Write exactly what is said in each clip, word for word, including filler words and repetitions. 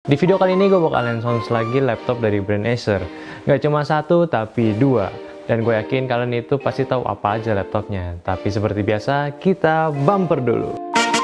Di video kali ini gue bakalan hands-on lagi laptop dari brand Acer. Gak cuma satu, tapi dua. Dan gue yakin kalian itu pasti tahu apa aja laptopnya. Tapi seperti biasa, kita bumper dulu.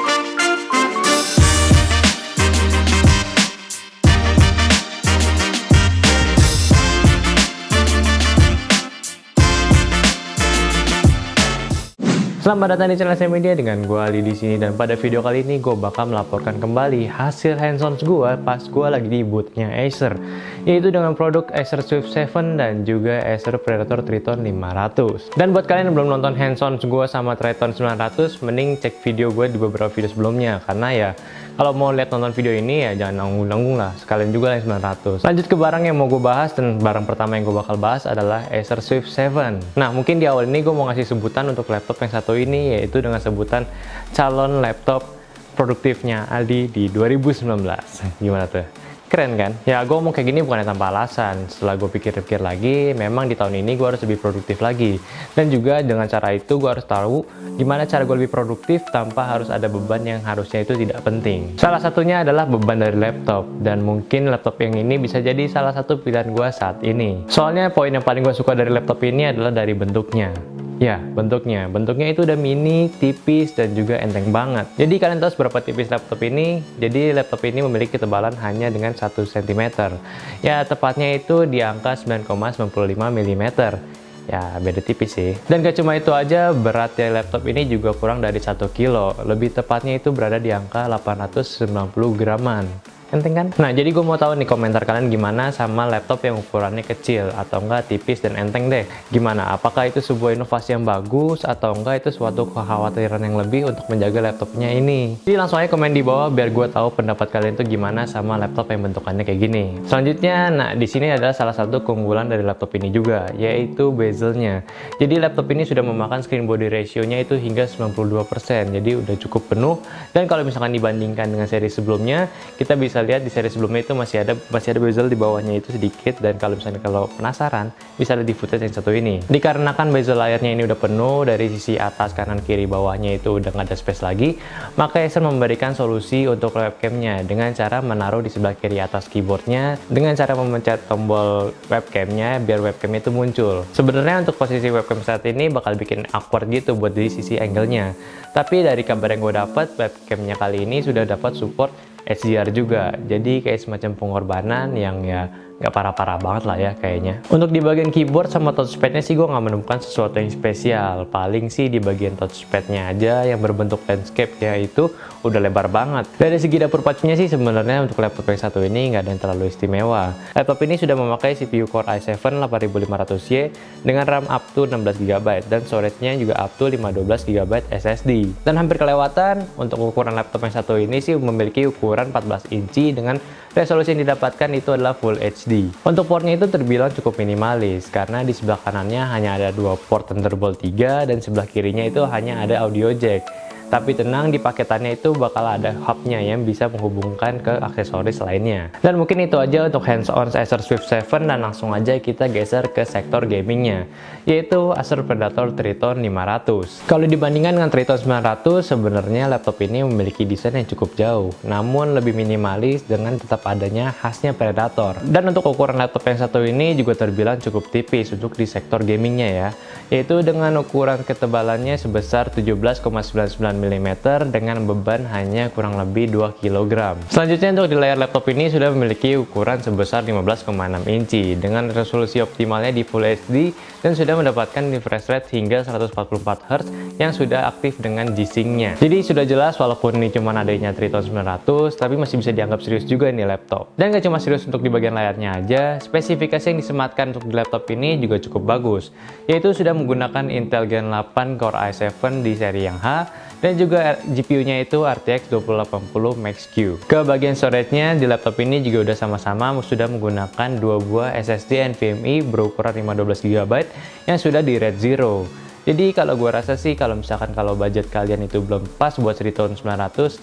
Selamat datang di channel S M Media dengan gue Ali di sini, dan pada video kali ini gue bakal melaporkan kembali hasil hands-on gue pas gue lagi di boothnya Acer, yaitu dengan produk Acer Swift tujuh dan juga Acer Predator Triton lima ratus. Dan buat kalian yang belum nonton hands-on gue sama Triton sembilan ratus, mending cek video gue di beberapa video sebelumnya, karena ya kalau mau lihat nonton video ini ya jangan nanggung-nanggung lah, sekalian juga yang sembilan ratus. Lanjut ke barang yang mau gue bahas, dan barang pertama yang gue bakal bahas adalah Acer Swift tujuh. Nah, mungkin di awal ini gue mau ngasih sebutan untuk laptop yang satu ini, yaitu dengan sebutan calon laptop produktifnya Aldi di dua ribu sembilan belas. Gimana tuh? Keren kan? Ya, gue ngomong kayak gini bukannya tanpa alasan. Setelah gue pikir-pikir lagi, memang di tahun ini gue harus lebih produktif lagi. Dan juga dengan cara itu gue harus tahu gimana cara gue lebih produktif tanpa harus ada beban yang harusnya itu tidak penting. Salah satunya adalah beban dari laptop. Dan mungkin laptop yang ini bisa jadi salah satu pilihan gue saat ini. Soalnya poin yang paling gue suka dari laptop ini adalah dari bentuknya. Ya, bentuknya. Bentuknya itu udah mini, tipis, dan juga enteng banget. Jadi kalian tahu seberapa tipis laptop ini? Jadi laptop ini memiliki ketebalan hanya dengan satu sentimeter. Ya, tepatnya itu di angka sembilan koma sembilan lima milimeter. Ya, beda tipis sih. Dan gak cuma itu aja, beratnya laptop ini juga kurang dari satu kilo. Lebih tepatnya itu berada di angka delapan ratus sembilan puluh graman. Enteng kan? Nah, jadi gue mau tahu nih komentar kalian gimana sama laptop yang ukurannya kecil atau enggak tipis dan enteng deh. Gimana? Apakah itu sebuah inovasi yang bagus atau enggak itu suatu kekhawatiran yang lebih untuk menjaga laptopnya ini? Jadi langsung aja komen di bawah biar gue tahu pendapat kalian tuh gimana sama laptop yang bentukannya kayak gini. Selanjutnya, nah di sini adalah salah satu keunggulan dari laptop ini juga, yaitu bezelnya. Jadi laptop ini sudah memakan screen body ratio-nya itu hingga sembilan puluh dua persen. Jadi udah cukup penuh, dan kalau misalkan dibandingkan dengan seri sebelumnya, kita bisa lihat di seri sebelumnya itu masih ada masih ada bezel di bawahnya itu sedikit. Dan kalau misalnya kalau penasaran, bisa lihat di footage yang satu ini. Dikarenakan bezel layarnya ini udah penuh dari sisi atas, kanan, kiri, bawahnya itu udah nggak ada space lagi, maka Acer memberikan solusi untuk webcamnya dengan cara menaruh di sebelah kiri atas keyboardnya dengan cara memencet tombol webcamnya biar webcamnya itu muncul. Sebenarnya untuk posisi webcam saat ini bakal bikin awkward gitu buat dari sisi angle-nya, tapi dari kabar yang gue dapat, webcamnya kali ini sudah dapat support H D R juga, jadi kayak semacam pengorbanan yang ya nggak parah-parah banget lah ya kayaknya. Untuk di bagian keyboard sama touchpadnya sih gue nggak menemukan sesuatu yang spesial. Paling sih di bagian touchpadnya aja yang berbentuk landscape, ya itu udah lebar banget. Dari segi dapur pacunya sih sebenarnya untuk laptop yang satu ini nggak ada yang terlalu istimewa. Laptop ini sudah memakai C P U Core i tujuh delapan ribu lima ratus Y dengan RAM up to enam belas giga byte dan storage-nya juga up to lima ratus dua belas giga byte S S D. Dan hampir kelewatan, untuk ukuran laptop yang satu ini sih memiliki ukuran empat belas inci dengan resolusi yang didapatkan itu adalah Full H D. Untuk portnya itu terbilang cukup minimalis, karena di sebelah kanannya hanya ada dua port Thunderbolt tiga dan sebelah kirinya itu hanya ada audio jack. Tapi tenang, di paketannya itu bakal ada hubnya yang bisa menghubungkan ke aksesoris lainnya. Dan mungkin itu aja untuk hands-on Acer Swift tujuh, dan langsung aja kita geser ke sektor gamingnya, yaitu Acer Predator Triton lima ratus. Kalau dibandingkan dengan Triton sembilan ratus, sebenarnya laptop ini memiliki desain yang cukup jauh, namun lebih minimalis dengan tetap adanya khasnya Predator. Dan untuk ukuran laptop yang satu ini juga terbilang cukup tipis untuk di sektor gamingnya ya, yaitu dengan ukuran ketebalannya sebesar tujuh belas koma sembilan sembilan milimeter dengan beban hanya kurang lebih dua kilogram. Selanjutnya untuk di layar laptop ini sudah memiliki ukuran sebesar lima belas koma enam inci dengan resolusi optimalnya di Full H D dan sudah mendapatkan refresh rate hingga seratus empat puluh empat hertz yang sudah aktif dengan G-Sync-nya. Jadi sudah jelas walaupun ini cuma adanya Triton sembilan ratus, tapi masih bisa dianggap serius juga nih laptop. Dan gak cuma serius untuk di bagian layarnya aja, spesifikasi yang disematkan untuk di laptop ini juga cukup bagus, yaitu sudah menggunakan Intel Gen delapan Core i tujuh di seri yang H, dan juga G P U-nya itu R T X dua ribu delapan puluh Max-Q. Ke bagian storage-nya di laptop ini juga udah sama-sama sudah menggunakan dua buah S S D NVMe berukuran lima ratus dua belas giga byte yang sudah di Red Zero. Jadi kalau gua rasa sih kalau misalkan kalau budget kalian itu belum pas buat Triton sembilan ratus,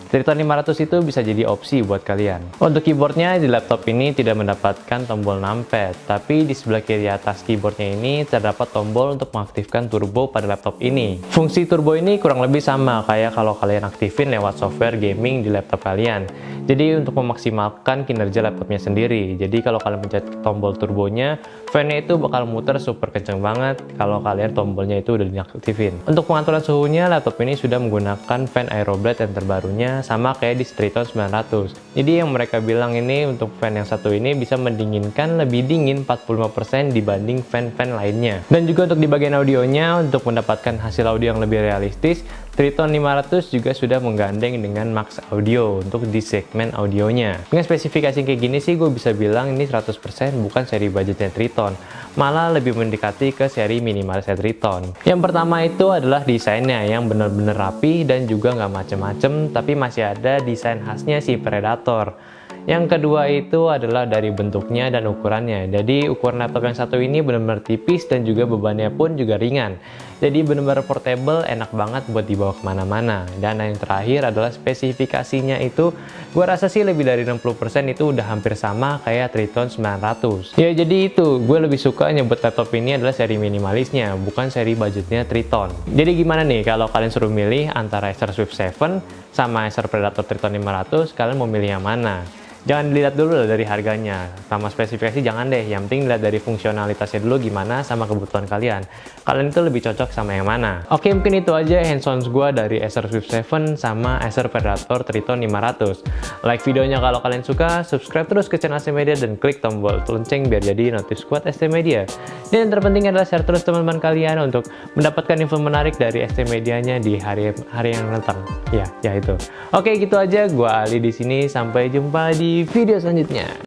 Triton lima ratus itu bisa jadi opsi buat kalian. Untuk keyboardnya di laptop ini tidak mendapatkan tombol numpad, tapi di sebelah kiri atas keyboardnya ini terdapat tombol untuk mengaktifkan turbo pada laptop ini. Fungsi turbo ini kurang lebih sama kayak kalau kalian aktifin lewat software gaming di laptop kalian. Jadi untuk memaksimalkan kinerja laptopnya sendiri. Jadi kalau kalian pencet tombol turbonya, fan-nya itu bakal muter super kenceng banget kalau kalian tombolnya itu udah diaktifin. Untuk pengaturan suhunya, laptop ini sudah menggunakan fan Aeroblade yang terbarunya sama kayak di Triton sembilan ratus. Jadi yang mereka bilang ini untuk fan yang satu ini bisa mendinginkan lebih dingin empat puluh lima persen dibanding fan-fan lainnya. Dan juga untuk di bagian audionya, untuk mendapatkan hasil audio yang lebih realistis, Triton lima ratus juga sudah menggandeng dengan Max Audio untuk di segmen audionya. Dengan spesifikasi kayak gini sih gue bisa bilang ini seratus persen bukan seri budgetnya Triton, malah lebih mendekati ke seri minimalisnya Triton. Yang pertama itu adalah desainnya yang bener-bener rapi dan juga nggak macem-macem, tapi masih ada desain khasnya si Predator. Yang kedua itu adalah dari bentuknya dan ukurannya. Jadi ukuran laptop yang satu ini benar-benar tipis dan juga bebannya pun juga ringan. Jadi benar-benar portable, enak banget buat dibawa kemana-mana. Dan yang terakhir adalah spesifikasinya itu, gue rasa sih lebih dari enam puluh persen itu udah hampir sama kayak Triton sembilan ratus. Ya jadi itu, gue lebih suka nyebut laptop ini adalah seri minimalisnya, bukan seri budgetnya Triton. Jadi gimana nih kalau kalian suruh milih antara Acer Swift tujuh sama Acer Predator Triton lima ratus, kalian mau milih yang mana? Jangan dilihat dulu dari harganya, sama spesifikasi jangan deh, yang penting dilihat dari fungsionalitasnya dulu gimana sama kebutuhan kalian. Kalian itu lebih cocok sama yang mana? Oke, mungkin itu aja hands-on gue dari Acer Swift tujuh sama Acer Predator Triton lima ratus. Like videonya kalau kalian suka, subscribe terus ke channel S T Media dan klik tombol lonceng biar jadi notif squad S T Media. Dan yang terpenting adalah share terus teman-teman kalian untuk mendapatkan info menarik dari S T Medianya di hari hari yang datang. Ya, ya itu. Oke, gitu aja. Gue Ali di sini. Sampai jumpa di video selanjutnya.